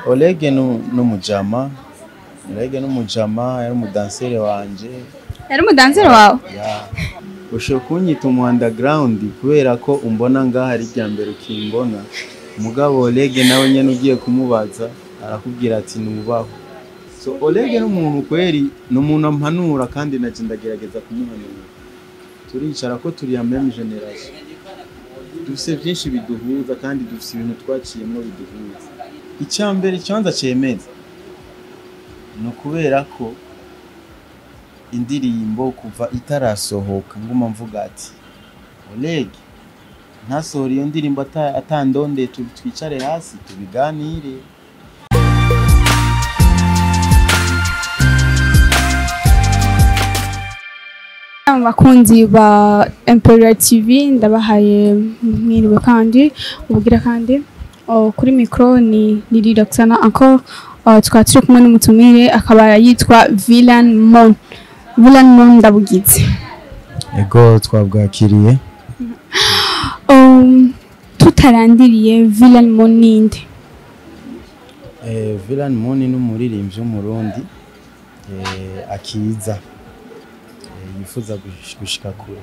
Oleg n'umujama. Oleg n'umujama yari umudansere wanje. Yari umudansere wawe? Yeah. Usho kunyita mu underground kubera ko umbona ngaha ari ryambere ukimbona. Mugabo Oleg nawe nyene ugiye kumubaza arakubwira ati nubaho. So Oleg n'umuntu kweri n'umuntu ampanura kandi naje ndagerageza kumuhanura. Turicara ko turi ya même generation. Dufise byinshi biduhuza kandi dufise ibintu twaciyemo biduhuza. Icyambere cyanza cemeza no kubera ko indirimbo kuva itarasohoka nguma mvuga ati Oleg ntasohora iyo ndirimbo atandonde twicare hasi tubiganire. Abakunzi ba Imperial TV ndabahaye mwiriwe kandi ubugira kandi kuri micro ni Roxana encore twatuje kumwe n'umutumire akaba yitwa Villain Mon ndabugize. Ego twabwakiriye. Tutarandiriye Villain Mon ninde? Villain Mon ni umuririmbyi w'umurundi akiza yifuza gushika kure.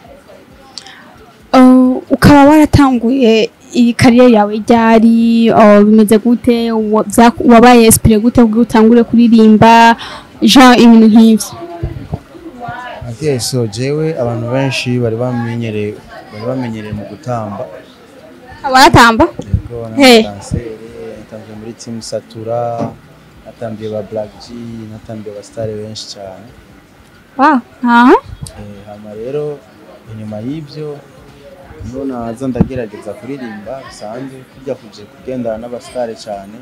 Ukaba waratanguye iyi career yawe ryari bimeze gute wabaye inspire gute kugira utangure kuririmba Jean ibintu nk'ivyo? Okay, so jewe abantu benshi bari bamenyereye mu gutamba. Abaratamba? Yego natanze muri team Satura, natambiye ba Black G, natambiye ba star benshi cyane. Wow, hama rero inyuma y'ibyo niho naza ndagerageza kuririmba bisanzwe kujya kugendana n'abastare cyane.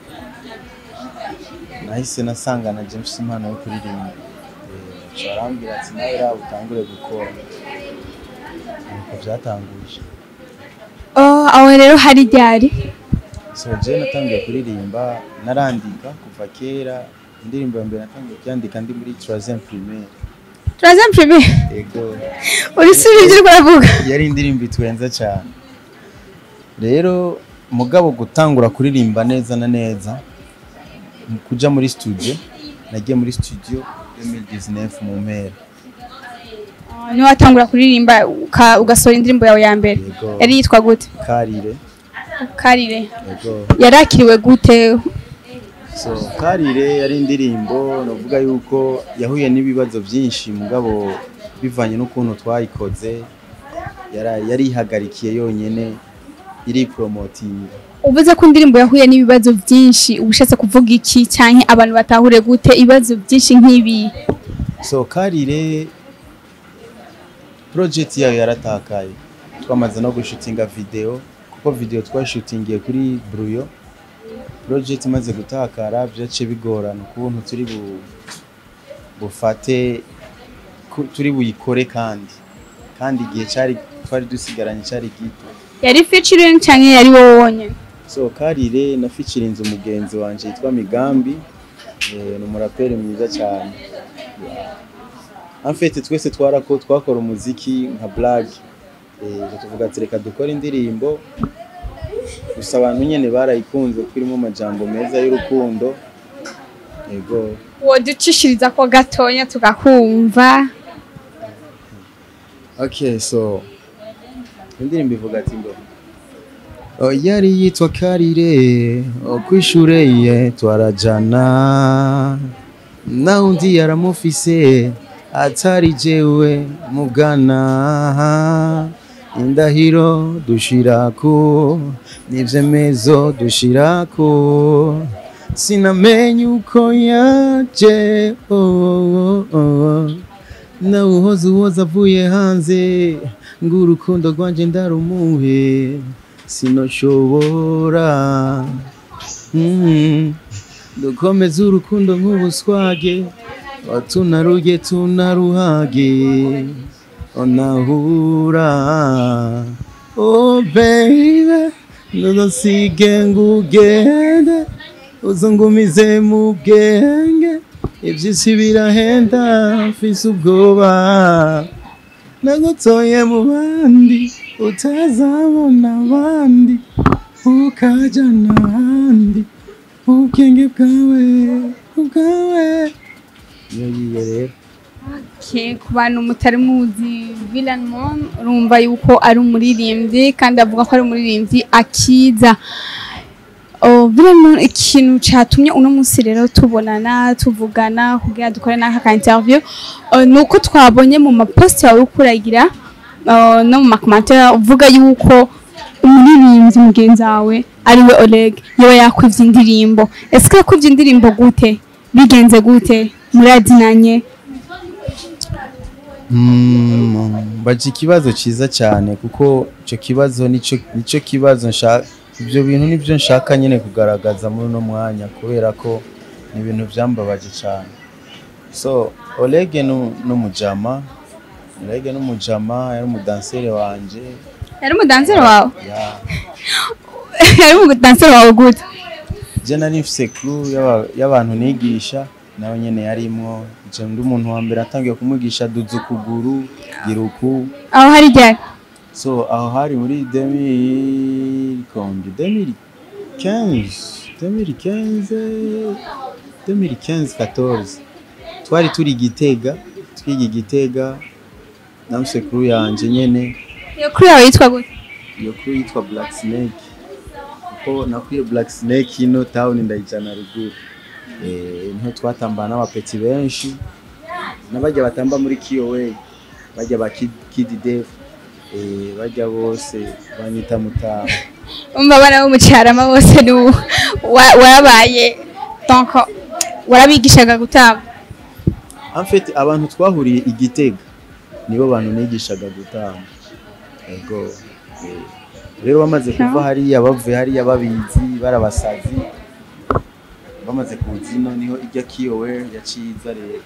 Nahise nasanga na James impano yo kuririmba. Barambwira ati nawe raba utangure gukora. Nuko byatanguje. Aho rero hari ryari? So je natangiye kuririmba narandika kuva kera. Indirimbo mbere natangiye kwandika ndi muri 3e primaire. 3e primaire? Yego. Uri suri uravuga? Yari indirimbo itwenza cyane. Rero mugabo gutangura kuririmba neza na neza kuja muri studio, nagiye muri studio 2019 mu mpera. Ni watangura kuririmba ugasohora indirimbo yawe ya mbere. Yari yitwa gute? Karire. Yego. Yarakiriwe gute? So Karire yari indirimbo novuga yuko yahuye n'ibibazo byinshi mugabo bivanye n'ukuntu twayikoze yari ihagarikiye yonyene iri promoting. Uvuze ko indirimbo yahuye n'ibibazo byinshi ubushatse kuvuga iki cyane abantu batahure gute ibibazo byinshi nk'ibi? So Karire project yayo yaratakaye. Twamaze no gushutinga video kuko video twashutingiye kuri Bruyo. Project imaze gutakara byace bigorana ukuntu turi bufate turi buyikore kandi igihe twari dusigaranye cyari gito. Yari featuring cyane yari wonye? So Karire na featuring umugenzi wanje yitwa Migambi ni umuraperi mwiza cyane. En fait twese twakora umuziki nka Black tuvuga ati reka dukora indirimbo gusa abantu nyene barayikunze kwirimo amajambo meza y'urukundo. Yego. Woducishiriza ko gatonya tugakumva. Okay, so indirimbo ivuga ati ngo yari yitwa Karire kwishure ye twarajana na undi yaramufise atari jewe mugana indahiro dushirako n'ivyemezo dushirako sinamenye uko yaje na uhoza avuye hanze ngurukundo rwanje ndarumuhe sinoshobora dukomeze urukundo nk'ubuswage tunaruge tunaruhage onahura oh baby nudosige ngugende uzungumize mu bwenge iby'isi birahenda mfise ubwoba nagutoye mu bandi utazabona abandi ukaja n'ahandi ubwenge bwawe iyo yiye rero. Ku bantu mutari muzi Villain Mon urumva yuko ari umuririmbyi kandi avuga ko ari umuririmbyi akiza. Villain Mon ikintu cyatumye uno munsi rero tubonana tuvugana kugira dukore n'aka interview nuko twabonye mu mapost yawe ukuragira no mu commentaire uvuga yuko umuririmbyi mugenzi wawe ariwe Oleg yewe yakwivye indirimbo. Ese yakwivye indirimbo gute? Bigenze gute? Muradinanye? Baje ikibazo ciza cyane kuko ico kibazo nico kibazo nshaka, ibyo bintu nibyo nshaka nyine kugaragaza muri no mwanya kubera ko ni ibintu byambabaje cyane. So Oleg n'umujama yari umudansere wanje. Yari umudansere wawe? Yeah. Yari umudansere wawe gute? Je nari mfise crew y'abantu nigisha nawe nyene yarimwo. Je ndi umuntu wa mbere atangiye kumwigisha duza ukuguru giruku. Aho hari ryari? So aho hari muri 2015-14 twari turi Gitega, twiga Gitega na msekuru yanje nyene. Iyo crew yawe yitwa gute? Iyo crew yitwa Black Snake. Kuko nakwiye Black Snake ino town ndayijana ruguru. Niho twatambana n'abapeti benshi nabajya batamba muri KOA, bajya ba Kid Def, bajya bose banyita Mutama. Bana bo mucyarama bose ni warabaye donc warabigishaga gutamba. En fait abantu twahuriye Igitega nibo bantu nigishaga gutamba. Ego rero bamaze kuva hariya bavuye hariya babizi barabasazi bamaze kuzino niho ijya KOA yaciza rero.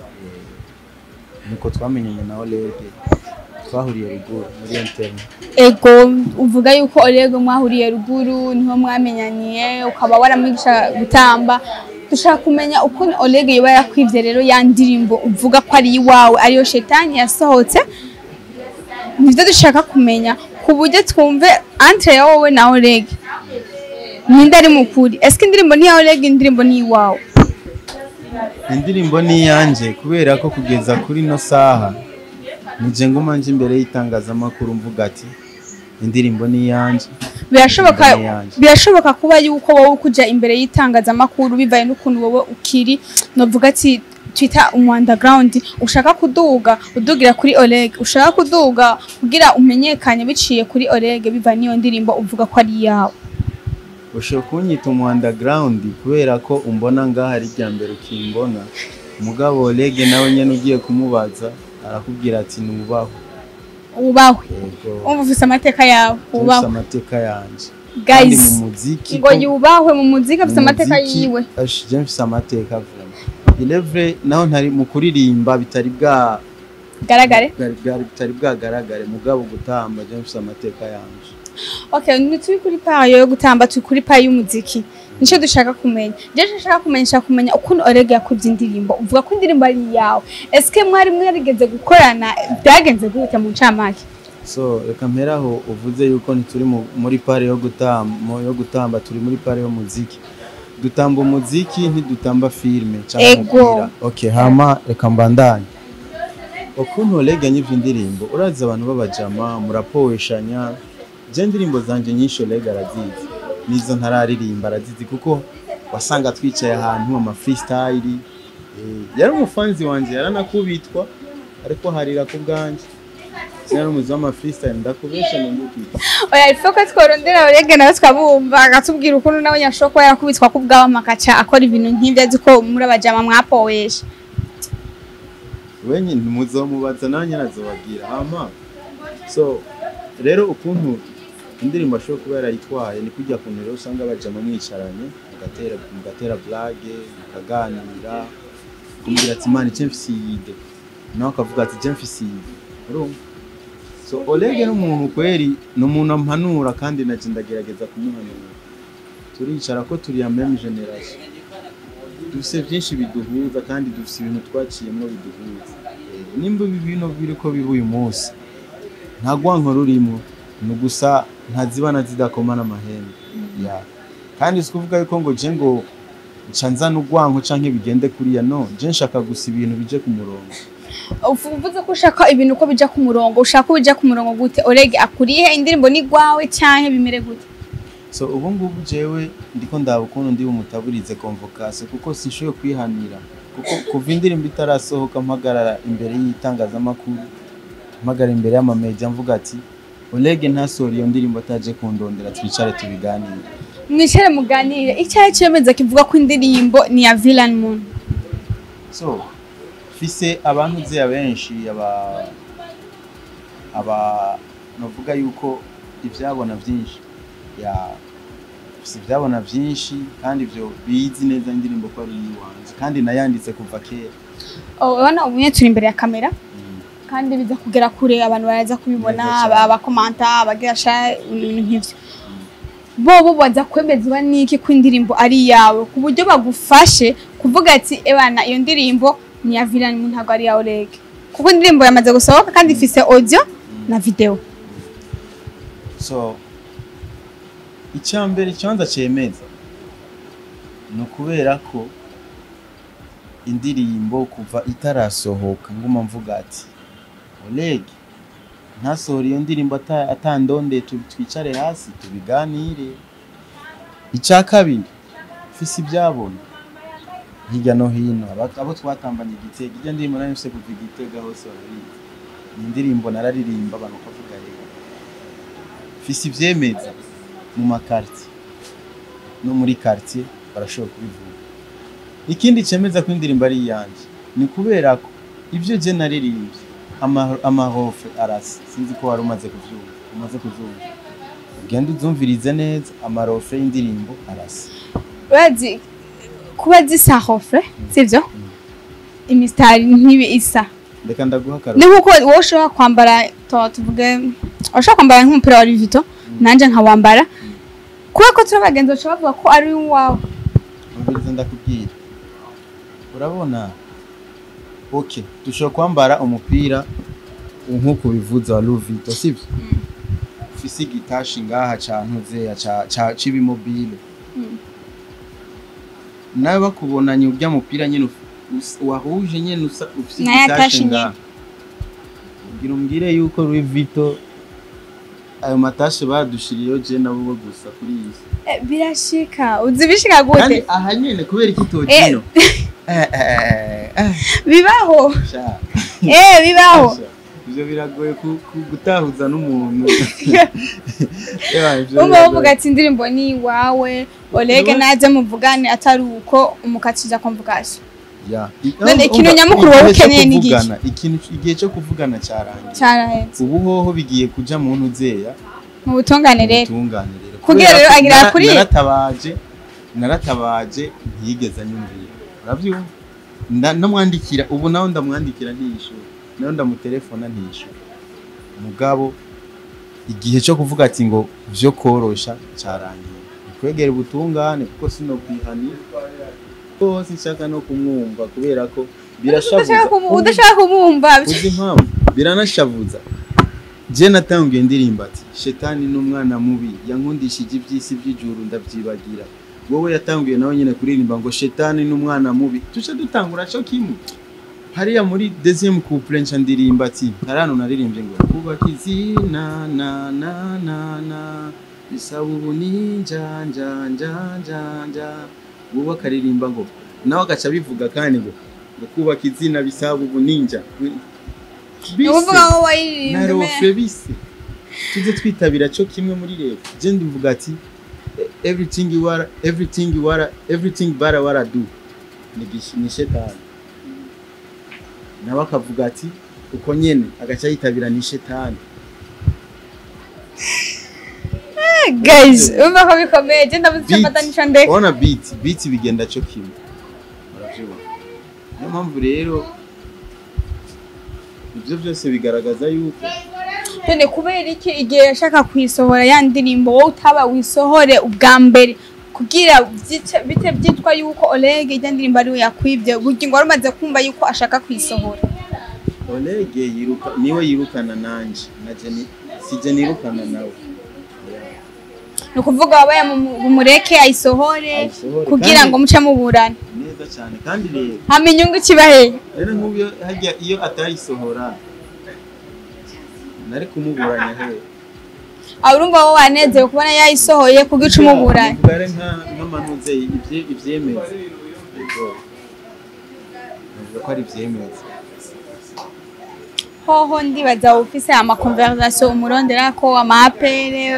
Nuko twamenyanye na Oleg twahuriye ruguru muri interne. Ego uvuga yuko Oleg mwahuriye ruguru niho mwamenyaniye ukaba waramwigisha gutamba. Dushaka kumenya uko Oleg yoba yakwivye rero ya ndirimbo uvuga ko ari iwawe ariyo Shetani yasohotse. Nivyo dushaka kumenya kuburyo twumve entre ya wowe na Oleg. Ninde ari mukuri? Eske indirimbo ni ya Oleg indirimbo ni iwawe? Indirimbo ni yanje kubera ko kugeza kuri no saha nije ngoma nje imbere y'itangazamakuru mvuga ati indirimbo ni yanje. Birashoboka kuba yuko wowe kuja imbere y'itangazamakuru bivaye n'ukuntu wowe ukiri novuga ati Twitter underground ushaka udugira kuri Oleg, ushaka kuduga kugira umenyekanye biciye kuri Oleg biva niyo ndirimbo uvuga ko ari yawe. Ushaka kunyita underground kubera ko umbona ngaha ari ryambere ukimbona. Mugabo Oleg nawe nyene ugiye kumubaza arakubwira ati nubaho. Ubaho. Umva ufise amateka yawe, ubaho. Ufise amateka yanje. Guys, mu muziki ngo yubahwe mu muziki afise amateka yiwe. Je mfise amateka vuba. Ilevre naho ntari mu kuririmba bitari bwa garagare. Bitari bwa garagare mugabo gutamba je mfise amateka yanje. Okay, turi kuri payo yo gutamba turi kuri payo y'umuziki. Nico dushaka kumenya. Je nshaka kumenya ukuntu Oleg yakuvye indirimbo. Uvuga ko indirimbo ari yawe. Eske mwari mwarigeze gukorana byagenze gute mu ncamake? So reka mperaho uvuze yuko ntituri muri pare yo gutamba turi muri pare yo muziki. Dutamba umuziki ntidutamba filme cyangwa umupira. Okay, hama reka mbandanye. Ukuntu Oleg yanyivye indirimbo uraza abantu babajama murapoweshanya. Je ndirimbo zanje nyinshi Oleg arazizi. Nizo ntararirimba arazizi kuko wasanga twicaye ahantu ama freestyle. Yari umufanzi wanje yaranakubitwa ariko harira ku bwanje. Cyane umuzi w'ama freestyle ndakubesha n'inguki. Oya ifoko tworondera Oleg nawe twabumva agatubwira ukuntu nawe nyashoko yarakubitwa ku bwawe makaca akora ibintu nk'ibyo aziko muri abajama mwapowesha. Wenye muzomubaza nanjye nazobagira. Hama so rero ukuntu indirimbo ashobora kuba yarayitwaye ni kujya ku ntero usanga bajama mwicaranye mugatera blague mukaganira kumbwira ati man icyo mfiside nawe akavuga ati icyo mfiside urumva. So Oleg n'umuntu kweri n'umuntu ampanura kandi naje ndagerageza kumuhanura. Turicara ko turi ya même generation dufise byinshi biduhuza kandi dufise ibintu twaciyemo biduhuza. Nimba ibintu biriko bibuye umunsi ntagwanko rurimo nugusa ntazibana zidakomana amahembe. kandi sikuvuga yuko ngo je ngo ncanza n'ugwanko canke bigende kuriya no je nshaka gusa ibintu bije ku murongo. uvuze ko ushaka ibintu ko bija ku murongo ushaka ko bija ku murongo gute Oleg akuriye indirimbo ni gwawe canke bimere gute? So ubu ngubu jewe ndiko ndaba ukuntu ndi umutaburize convocation kuko sinshoye kwihanira kuko kuva indirimbo itarasohoka mpagarara imbere y'itangazamakuru mpagara imbere y'amamedia mvuga ati Oleg ntasori iyo ndirimbo ataje kundondera twicare tubiganire. Mwicare muganire icyaye cyemeza kivuga ko indirimbo ni ya Villain Moon. So fise abantu ze abenshi aba novuga yuko ivyabona byinshi ya fise ivyabona byinshi kandi ivyo bizi neza indirimbo ko ari yiwanje kandi nayanditse kuva kera. Ubona ubunye turi imbere ya kamera kandi biza kugera kure abantu baraza kubibona abakomanta abagasha ibintu nk'ivyo. Bo baza kwemezwa niki ko indirimbo ari yawe ku buryo bagufashe kuvuga ati ebana iyo ndirimbo ni ya Villain Moon ntago ari ya Oleg kuko indirimbo yamaze gusohoka kandi ifise audio na video. So icyambere cyanza cemeza no kubera ko indirimbo kuva itarasohoka nguma mvuga ati Oleg ntasori iyo ndirimbo atandonde twicare hasi tubiganire. Icya kabiri fisi ibyabona hirya no hino abo twatambanye Igitega irya ndirimbo nayo se kuva Igitega hose barabizi ni indirimbo nararirimba abantu bavuga rero fisi ibyemeza mu makarti no muri quartier barashobora kubivuga. Ikindi cemeza ko indirimbo ari yanje ni kubera ko ivyo je naririmbye amahofe arasi sinzi ko wari umaze kuvyumva ugenda uzumvirize neza amarofe y'indirimbo arasi bazi kuba zisa hofe sivyo imistari ntibi isa ndeka ndaguha karo ni nkuko woshobora kwambara tuvuge woshobora kwambara nk'umupira wa Louis Vuitton nanje nkawambara kuba ko turabagenzo cyo bavuga ko ari wawe mbiriza ndakubwira urabona okay dushobora kwambara umupira nkuko bivuza wa Louis Vuitton sivyo ufise igitashi ngaha cantuze ya cibimobile nawe bakubonanye urya mupira nyene wahuje nyene ufise igitashi ngaha umbwire yuko Louis Vuitton ayo matashe badushiriyo je nabo gusa kuri iyi birashika uzibishika gute kandi aha nyene kubera iki tojino bibaho bibaho ivyo biragoye gutahuza n'umuntu uvuga ati indirimbo ni wawe Oleg naje muvugane atari uko umukatija convocation none ikintu nyamukuru wowe ukeneye ni iki ikintu igihe cyo kuvugana cyarangiye ubu hoho bigiye kuja mu ntuzeya mu butungane rero kugira rero agira kuri naratabaje ntiyigeze anyumvira uravyumva ndamwandikira ubu naho ndamwandikira ntiyishura naho ndamutelefona ntiyishura mugabo igihe cyo kuvuga ati ngo byo korosha cyarangiye kwegera ubutungane kuko sino kwihanira ko sinshaka no kumwumva kubera ko birashavuza udashaka kumwumva uzi impamvu biranashavuza je natangiye ndirimba ati shetani n'umwana mubi yankundishije ibyisi by'ijuru ndabyibagira wowe yatangiye nawe nyene kuririmba ngo shetani n'umwana mubi tuce dutangura cyo kimwe hariya muri deuxième couple nca ndirimba ati harano naririmbye ngo kuba kizina na isabu ninja njanja ubu akaririmba ngo nawe agaca bivuga kandi ngo kubaka izina bisaba ubu ninja uvuga wowe wayiririmbe narofe bise tuze twitabira cyo kimwe muri leta je ndivuga ati everything bara wara do ni shetani nawe akavuga ati uko nyene agaca yitabira ni shetani. Guys umva ko bikomeye je ndabuze amadanisha ndeke ona beat bigenda cyo kimwe muravyibona niyo mpamvu rero ibyo byose bigaragaza yuko none kubera iki igihe yashaka kwisohora ya ndirimbo wowe utaba wisohore ubwa mbere kugira bite byitwa yuko Oleg ijya ndirimbo ari yakwibye bugingo warumaze kumva yuko ashaka kwisohora Oleg niwe yirukana nanje naje sije nirukana nawe nukuvuga wabaye mumureke ayisohore kugira ngo muce muburana neza cyane kandi rero hama inyungu kibahe rero nk'ubyo hajya iyo atayisohora nari kumuburanya he urumva wowe wanezerewe kubona yayisohoye kugica umuburanya bare nk'amanuze ivyemeza navuga ko ari ivyemeza hoho ndibaza ufise ama conversation umurondera ko amapere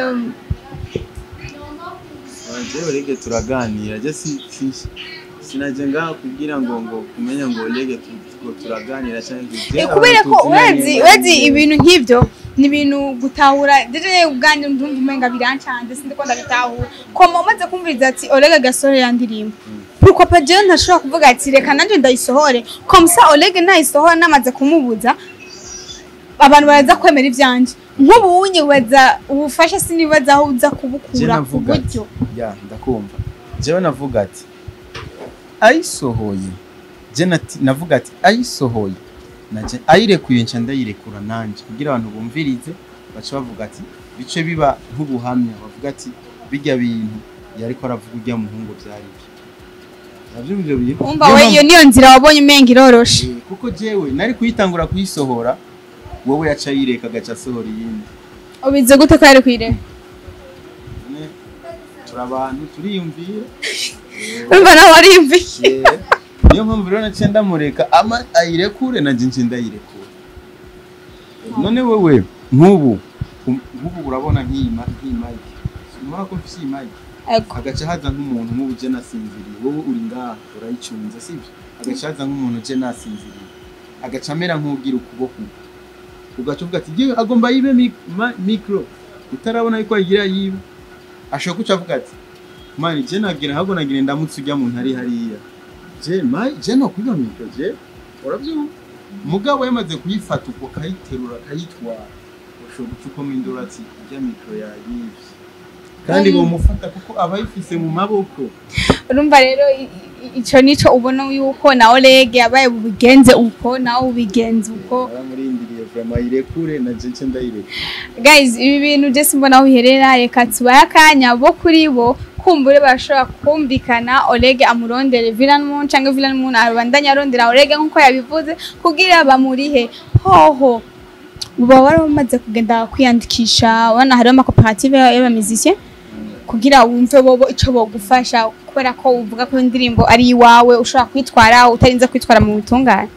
jewe rege turaganira je sinaje ngaho kugira ngo kumenya ngo rege turaganira cyangwa kubera ko wezi ibintu nk'ivyo ni ibintu gutahura deje ubwanjye ndumva umenga birancanze sindi ko ndabitahura ko mumaze kumviriza ati Oleg Gasore yandirimba pourquoi pas je ntashobora kuvuga ati reka nanje ndayisohore comme ça Oleg nayisohora namaze kumubuza abantu baraza kwemera ivyanje nk'ubu unyibaza ubufasha sinibaza aho uza kubukura ku buryo ya ndakumva jewe navuga ati ayisohoye je navuga ati ayisohoye naje ayirekuye nca ndayirekura nanje kugira abantu bumvirize baca bavuga ati bice biba nk'ubuhamya bavuga ati bijya bintu yariko aravuga ujya muhungu byari navyo bivyo biri umva we iyo niyo nzira wabonye umenga iroroshe kuko jewe nari kuyitangura kuyisohora wowe yaca yireka gaca sohora yindi ubize gute ko yari kwire turabantu turiyumvira umva nawe ariyumviye niyo mpamvu rero naciye ndamureka ama ayirekure naje nje ndayirekura none wewe nk'ubu urabona nk'iyi mike simura ko mfise iyi mike agaca haza nk'umuntu nk'ubu je nasinziriye wowe uri ngaho urayicunze sivyo agaca haza nk'umuntu je nasinziriye agaca amera nk'ugira ukuboko ugacuvuga ati giye agomba yibe micro utarabona yuko ayigira yibe ashaka kucavuga ati mani je nagira hago nagira ndamutse ujya mu ntari hariya je no kwiba micro je urabyo mugabo yamaze kuyifata uko kayiterura kayitwara ushobora gucukoma indura ati ujya micro yayivye kandi ngo mufata kuko abayifise mu maboko urumva rero ico nico ubona yuko na Oleg yabaye bubigenze uko nawe ubigenze uko baramurindiriye vraiment irekure na je nce ndayirekura guys ibi bintu je simbona aho iherera reka tubaye akanya bo kuri bo kumbure bashobora kumvikana Oleg amurondere Villanmoon cyangwa Villanmoon arabandanya arondera Oleg nkuko yabivuze kugira bamurihe hoho uba waramaze kugenda kwiyandikisha wana hari ama cooperative y'abamizisye kugira wumve bobo ico bogufasha kubera ko uvuga ko indirimbo ari iwawe ushobora kwitwara utarinze kwitwara mu butungane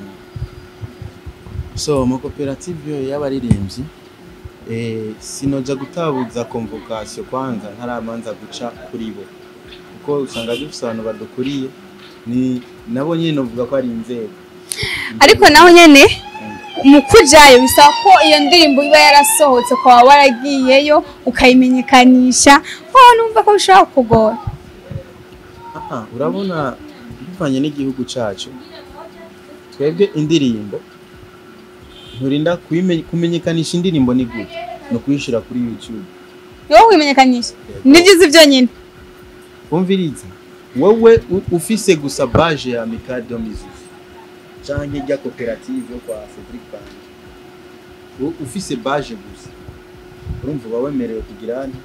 so mu cooperative y'abaririmbyi sinoja gutabuza convocation kwanza ntaramanza guca kuri bo kuko usanga dufite abantu badukuriye ni nabo nyine novuga ko ari inzego ariko naho nyene mukujayo bisaba ko iyo ndirimbo iba yarasohotse kwa waragiyeyo ukayimenyekanisha numva ko bishaka kugora urabona bivanye n'igihugu cacu twebwe indirimbo nturinda kumenyekanisha indirimbo ni gute no kuyishira kuri YouTube yo kwimenyekanisha nigize ivyo nyine umviriza wowe ufise gusa page ya Mikado Music canke ya cooperative yo kwa Cedric Band ufise page gusa urumva bawemerewe kugira nti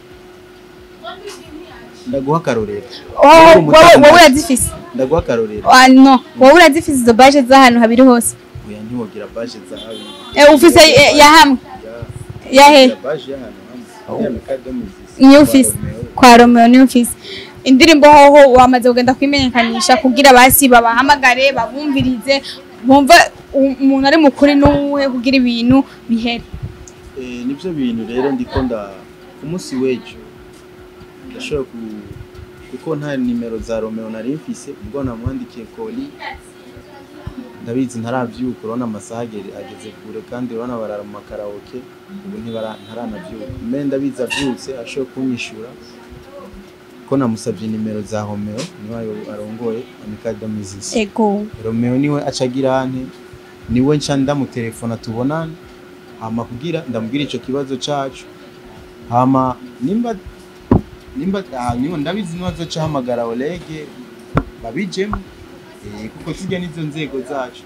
ndaguha karorero wowe urazifise ndaguha karorero no wowe urazifise izo page z'ahantu habiri hose oya ntiwogira page z'ahantu ufise ya hamwe yahe page y'ahantu hamwe ya Mikado Music ni ufise kwa Romeo ni ufise indirimbo hoho wamaze kugenda kwimenyekanisha kugira basi babahamagare babumvirize bumva umuntu ari mukuri n'uwe kugira ibintu bihere nibyo bintu rero ndiko umunsi w'ejo ndashobora kuko nta nimero za Romeo nari mfise ubwo namwandikiye koli ndabizi ntaravyuka urabona amasaha ageze kure kandi urabona barara mu karaoke ubu ntaranavyuka mbe ndabizi avyutse ashobora kunyishura ko namusabye nimero za Romeo niwe arongoye Mikado Music ego Romeo niwe acagira ante niwe nca ndamutelefona tubonana hama kugira ndamubwira ico kibazo cacu hama nimba niwe ndabizi niwazo cahamagara Oleg babijemo kuko tujya nizo nzego zacu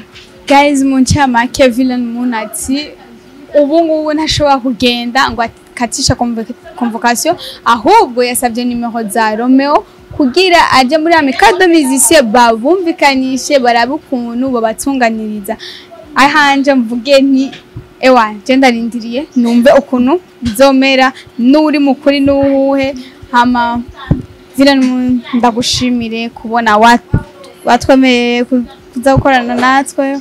guys mu ncamake Villanmoon ati ubu ngubu ntashobora kugenda ngo ikatisha convocation ahubwo yasabye nimero za Romeo kugira aje muri Amicado Musicien babumvikanishe barabe ukuntu babatunganiriza ahanje mvuge nti ewa je ndarindiriye numve ukuntu bizomera n'uri mukuri n'uwuhe hama Villain ndagushimire kubona watwemeye kuza gukorana natwe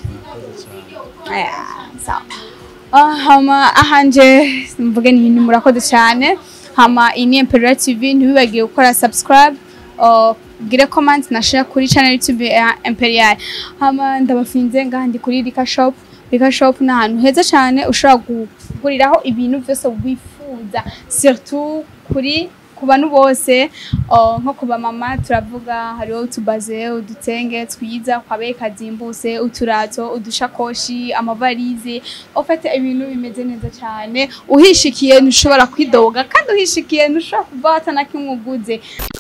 hama ahanje mvuge ni murakoze cyane hama ini Imperial TV ntibibagiye gukora subscribe gire comment na share kuri channel YouTube ya Imperial hama ndabafinze ngandi kuri Rika Shop na hantu heza cyane ushobora kuguriraho ibintu byose wifuza surtout kuri kubantu bose nko kuba mama turavuga hariho utubaze udutenge twiza kwabe kazimbuse uturato udushakoshi amavalize ofete ibintu bimeze neza cyane uhishikiye ntushobora kwidoga kandi uhishikiye ntushobora kuva atanakimwe uguze